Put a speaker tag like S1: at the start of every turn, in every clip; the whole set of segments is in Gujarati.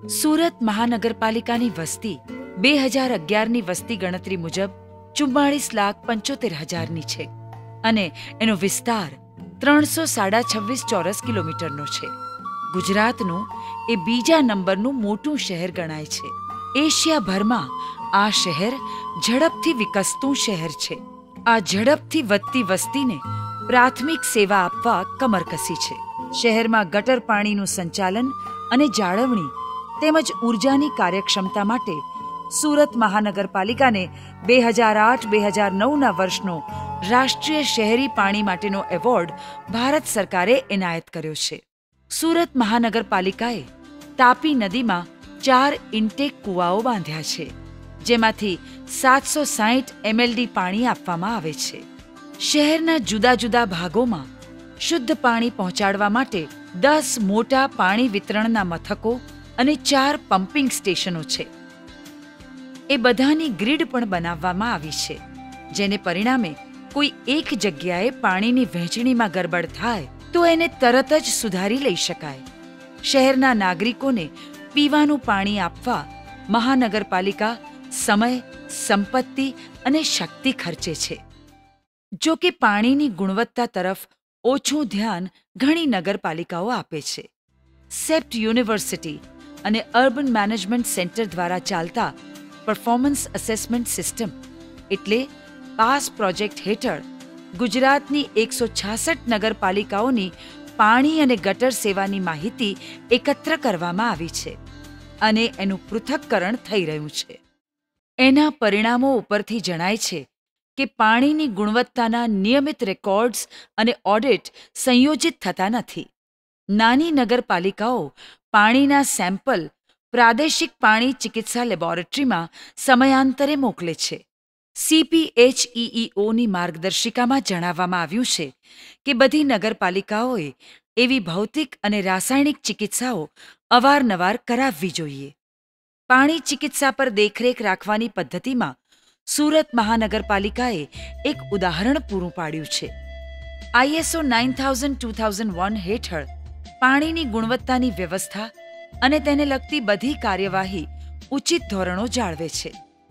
S1: સુરત મહાનગરપાલિકાની વસ્તી 2011ની વસ્તી ગણતરી મુજબ 44,75,000ની છે અને એનો વિસ્તાર 326 ચોરસ કિલોમીટરનો છે. ગુજરાતનું એ બીજા નંબરનું મોટું શહેર ગણાય છે. એશિયાભરમાં આ શહેર ઝડપથી વિકસતું શહેર છે. આ ઝડપથી વધતી વસ્તીને પ્રાથમિક સેવા આપવા કમર કસી છે. શહેરમાં ગટર પાણીનું સંચાલન અને જાળવણી તેમજ ઉર્જાની કાર્યક્ષમતા માટે સુરત મહાનગરપાલિકાને 2008-2009ના વર્ષનો રાષ્ટ્રીય શહેરી પાણી માટેનો એવોર્ડ ભારત સરકારે એનાયત કર્યો છે. સુરત મહાનગરપાલિકાએ તાપી નદીમાં 4 ઇન્ટેક કૂવાઓ બાંધ્યા છે, જેમાંથી 760 MLD પાણી આપવામાં આવે છે. શહેરના જુદા જુદા ભાગોમાં શુદ્ધ પાણી પહોંચાડવા માટે 10 મોટા પાણી વિતરણના મથકો અને 4 પમ્પિંગ સ્ટેશનો છે. એ બધાની ગ્રીડ પણ બનાવવામાં આવી છે, જેને પરિણામે કોઈ એક જગ્યાએ પાણીની વહેંચણીમાં ગરબડ થાય તો એને તરત જ સુધારી લઈ શકાય. શહેરના નાગરિકોને પીવાનું પાણી આપવા મહાનગરપાલિકા સમય, સંપત્તિ અને શક્તિ ખર્ચે છે. જો કે પાણીની ગુણવત્તા તરફ ઓછું ધ્યાન ઘણી નગરપાલિકાઓ આપે છે. સેપ્ટ યુનિવર્સિટી અને અર્બન મેનેજમેન્ટ સેન્ટર દ્વારા ચાલતા પરફોર્મન્સ અસેસમેન્ટ સિસ્ટમ એટલે પાસ પ્રોજેક્ટ હેઠળ ગુજરાતની 166 નગરપાલિકાઓની પાણી અને ગટર સેવાની માહિતી એકત્ર કરવામાં આવી છે અને એનું પૃથક્કરણ થઈ રહ્યું છે. એના પરિણામો ઉપરથી જણાય છે કે પાણીની ગુણવત્તાના નિયમિત રેકોર્ડ્સ અને ઓડિટ સંયોજિત થતા નથી. નાની નગરપાલિકાઓ પાણીના સેમ્પલ પ્રાદેશિક પાણી ચિકિત્સા લેબોરેટરીમાં સમયાંતરે મોકલે છે. CPHEEOની માર્ગદર્શિકામાં જણાવવામાં આવ્યું છે કે બધી નગરપાલિકાઓએ એવી ભૌતિક અને રાસાયણિક ચિકિત્સાઓ અવારનવાર કરાવવી જોઈએ. પાણી ચિકિત્સા પર દેખરેખ રાખવાની પદ્ધતિમાં સુરત મહાનગરપાલિકાએ એક ઉદાહરણ પૂરું પાડ્યું છે. ISO 9000-2001 હેઠળ પાણીની ગુણવત્તાની વ્યવસ્થા અને તેને લગતી બધી કાર્યવાહી ઉચિત ધોરણો જાળવે છે.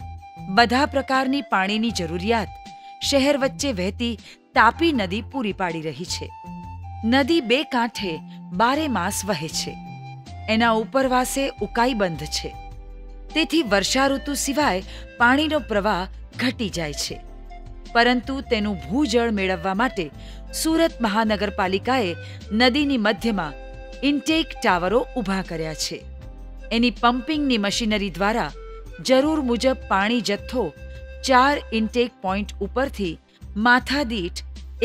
S1: બધા પ્રકારની પાણીની જરૂરિયાત શહેર વચ્ચે વહેતી તાપી નદી પૂરી પાડી રહી છે. નદી 2 કાંઠે 12 માસ વહે છે. એના ઉપરવાસે ઉકાઈ બંધ છે. તેથી વર્ષા ઋતુ સિવાય પાણીનો પ્રવાહ ઘટી જાય છે. પરંતુ તેનું ભૂજળ મેળવવા માટે સુરત મહાનગરપાલિકાએ નદીની મધ્યમાં ઇન્ટેક ટાવરો ઊભા કર્યા છે. એની પમ્પિંગની મશીનરી દ્વારા જરૂર મુજબ પાણી જથ્થો 4 ઇન્ટેક પોઈન્ટ ઉપરથી માથાદીઠ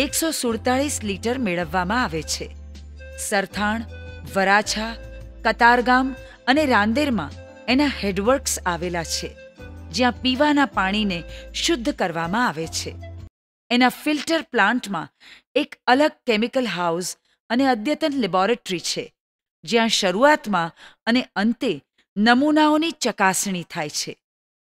S1: 147 લીટર મેળવવામાં આવે છે. સરથાણ, વરાછા, કતારગામ અને રાંદેરમાં એના હેડવર્ક્સ આવેલા છે, જ્યાં પીવાના પાણીને શુદ્ધ કરવામાં આવે છે. એના ફિલ્ટર પ્લાન્ટમાં એક અલગ કેમિકલ હાઉસ અને અદ્યતન લેબોરેટરી છે, જ્યાં શરૂઆતમાં અને અંતે નમૂનાઓની ચકાસણી થાય છે.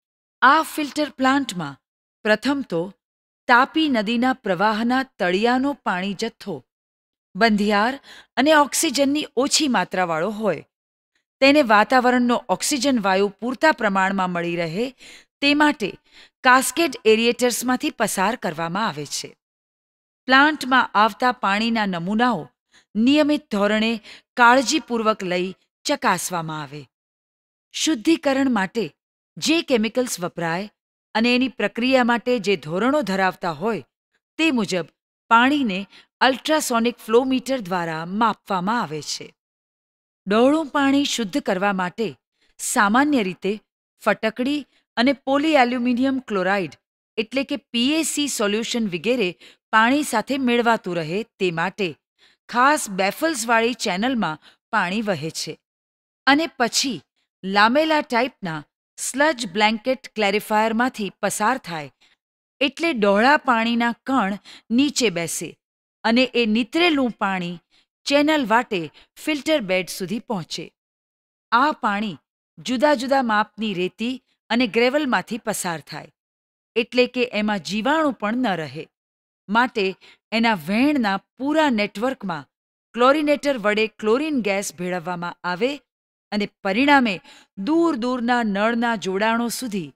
S1: આ ફિલ્ટર પ્લાન્ટમાં પ્રથમ તો તાપી નદીના પ્રવાહના તળિયાનો પાણી જથ્થો બંધિયાર અને ઓક્સિજનની ઓછી માત્રાવાળો હોય, તેને વાતાવરણનો ઓક્સિજન વાયુ પૂરતા પ્રમાણમાં મળી રહે તે માટે કાસ્કેડ એરિએટર્સમાંથી પસાર કરવામાં આવે છે. પ્લાન્ટમાં આવતા પાણીના નમૂનાઓ નિયમિત ધોરણે કાળજીપૂર્વક લઈ ચકાસવામાં આવે. શુદ્ધિકરણ માટે જે કેમિકલ્સ વપરાય અને એની પ્રક્રિયા માટે જે ધોરણો ધરાવતા હોય તે મુજબ પાણીને અલ્ટ્રાસોનિક ફ્લોમીટર દ્વારા માપવામાં આવે છે. ડહોળું પાણી શુદ્ધ કરવા માટે સામાન્ય રીતે ફટકડી અને પોલીએલ્યુમિનિયમ ક્લોરાઇડ એટલે કે PAC સોલ્યુશન વગેરે પાણી સાથે મેળવાતું રહે તે માટે ખાસ બેફલ્સવાળી ચેનલમાં પાણી વહે છે અને પછી લામેલા ટાઈપના સ્લજ બ્લેન્કેટ ક્લેરિફાયરમાંથી પસાર થાય એટલે ડહોળા પાણીના કણ નીચે બેસે અને એ નીતરેલું પાણી ચેનલ વાટે ફિલ્ટર બેડ સુધી પહોંચે. આ પાણી જુદા જુદા માપની રેતી અને ગ્રેવલમાંથી પસાર થાય એટલે કે એમાં જીવાણુ પણ ન રહે. માટે એના વહેણના પૂરા નેટવર્કમાં ક્લોરિનેટર વડે ક્લોરીન ગેસ ભેળવવામાં આવે અને પરિણામે દૂર દૂરના નળના જોડાણો સુધી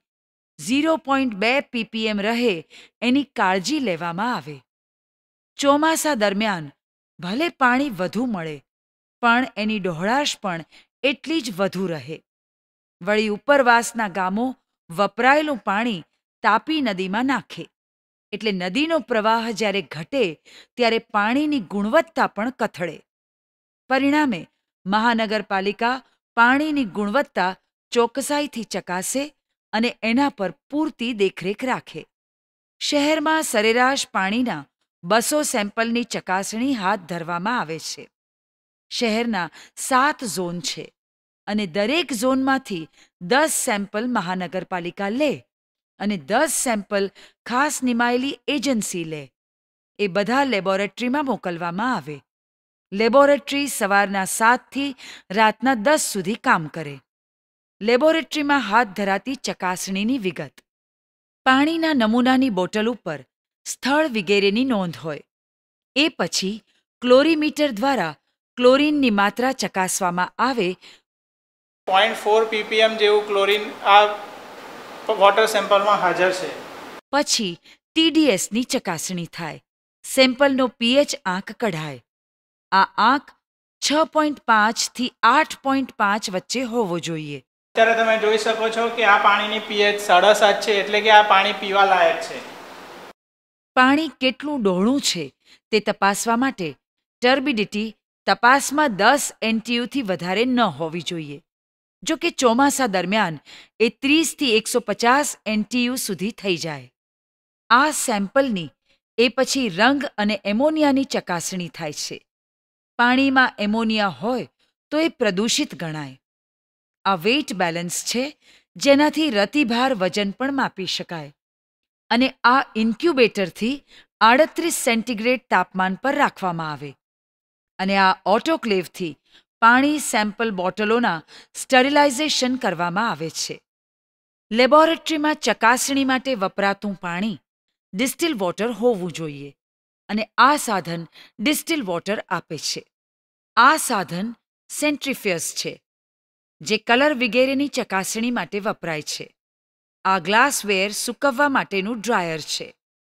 S1: 0.2 ppm રહે એની કાળજી લેવામાં આવે. ચોમાસા દરમિયાન ભલે પાણી વધુ મળે, પણ એની ડહોળાશ પણ એટલી જ વધુ રહે. વળી ઉપરવાસના ગામો વપરાયેલું પાણી તાપી નદીમાં નાખે, એટલે નદીનો પ્રવાહ જ્યારે ઘટે ત્યારે પાણીની ગુણવત્તા પણ કથળે. પરિણામે મહાનગરપાલિકા પાણીની ગુણવત્તા ચોકસાઈથી ચકાસે અને એના પર પૂરતી દેખરેખ રાખે. શહેરમાં સરેરાશ પાણીના 200 સેમ્પલની ચકાસણી હાથ ધરવામાં આવે છે. શહેરના 7 ઝોન છે અને દરેક ઝોનમાંથી 10 સેમ્પલ મહાનગરપાલિકા લે અને 10 સેમ્પલ ખાસ નિમાયેલી એજન્સી લે. એ બધા લેબોરેટરીમાં મોકલવામાં આવે. લેબોરેટરી સવારના 7થી રાતના 10 સુધી કામ કરે. લેબોરેટરીમાં હાથ ધરાતી ચકાસણીની વિગત: પાણીના નમૂનાની બોટલ ઉપર સ્થળ વગેરેની નોંધ હોય. એ પછી ક્લોરીમીટર દ્વારા ક્લોરીનની માત્રા ચકાસવામાં આવે.
S2: 0.4 ppm જેવું ક્લોરીન આ વોટર સેમ્પલમાં હાજર છે.
S1: પછી TDSની ચકાસણી થાય. સેમ્પલનો pH આંક કઢાય. આ આંક 6.5 થી 8.5 વચ્ચે હોવો જોઈએ.
S2: અત્યારે તમે જોઈ શકો છો કે આ પાણીની pH 7.5 છે, એટલે કે આ પાણી પીવા લાયક છે.
S1: પાણી કેટલું ડહોળું છે તે તપાસવા માટે ટર્બિડિટી તપાસમાં 10 NTUથી વધારે ન હોવી જોઈએ. જો કે ચોમાસા દરમિયાન એ 30 થી 150 NTU સુધી થઈ જાય. આ સેમ્પલની એ પછી રંગ અને એમોનિયાની ચકાસણી થાય છે. પાણીમાં એમોનિયા હોય તો એ પ્રદૂષિત ગણાય. આ વેઇટ બેલેન્સ છે, જેનાથી રતિભાર વજન પણ માપી શકાય. અને આ ઇન્ક્યુબેટરથી 38 સેન્ટીગ્રેડ તાપમાન પર રાખવામાં આવે. અને આ ઓટોક્લેવથી પાણી સેમ્પલ બોટલોના સ્ટરીલાઇઝેશન કરવામાં આવે છે. લેબોરેટરીમાં ચકાસણી માટે વપરાતું પાણી ડિસ્ટિલ વોટર હોવું જોઈએ અને આ સાધન ડિસ્ટિલ વોટર આપે છે. આ સાધન સેન્ટ્રીફ્યુજ છે, જે કલર વગેરેની ચકાસણી માટે વપરાય છે. આ ગ્લાસવેર સૂકવવા માટેનું ડ્રાયર છે.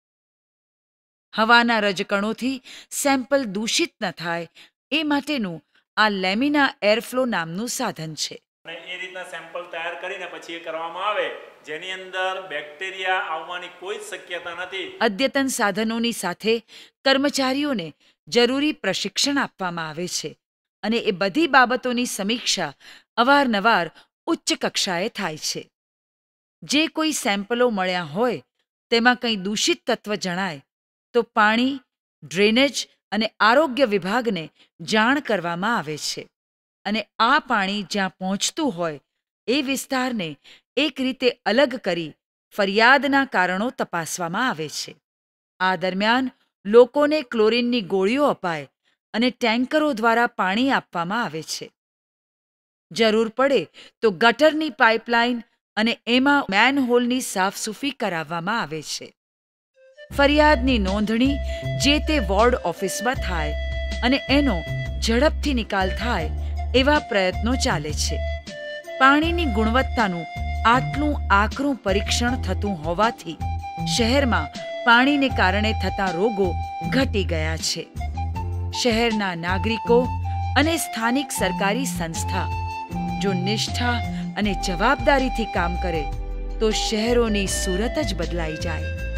S1: હવાના રજકણોથી સેમ્પલ દૂષિત ન થાય એ માટેનું આ લેમિના એરફ્લો નામનું સાધન છે.
S3: એ રીતના સેમ્પલ તૈયાર કરીને પછી એ કરવામાં આવે, જેની અંદર બેક્ટેરિયા આવવાની કોઈ જ શક્યતા નથી.
S1: અદ્યતન સાધનોની સાથે કર્મચારીઓને જરૂરી પ્રશિક્ષણ આપવામાં આવે છે અને એ બધી બાબતોની સમીક્ષા અવારનવાર ઉચ્ચ કક્ષાએ થાય છે. જે કોઈ સેમ્પલો મળ્યા હોય તેમાં કંઈ દૂષિત તત્વ જણાય તો પાણી, ડ્રેનેજ અને આરોગ્ય વિભાગને જાણ કરવામાં આવે છે અને આ પાણી જ્યાં પહોંચતું હોય એ વિસ્તારને એક રીતે અલગ કરી ફરિયાદના કારણો તપાસવામાં આવે છે. આ દરમિયાન લોકોને ક્લોરીનની ગોળીઓ અપાય અને ટેન્કરો દ્વારા પાણી આપવામાં આવે છે. જરૂર પડે તો ગટરની પાઇપલાઇન અને એમાં મેનહોલની સાફસૂફી કરાવવામાં આવે છે. ફરિયાદની નોંધણી જે તે વોર્ડ ઓફિસમાં થાય અને એનો ઝડપથી નિકાલ થાય એવા પ્રયત્નો ચાલે છે. પાણીની ગુણવત્તાનું આટલું આકરું પરીક્ષણ થતું હોવાથી શહેરમાં પાણીને કારણે થતા રોગો ઘટી ગયા છે. શહેરના નાગરિકો અને સ્થાનિક સરકારી સંસ્થા જો નિષ્ઠા અને જવાબદારીથી કામ કરે તો શહેરોની સુરત જ બદલાઈ જાય.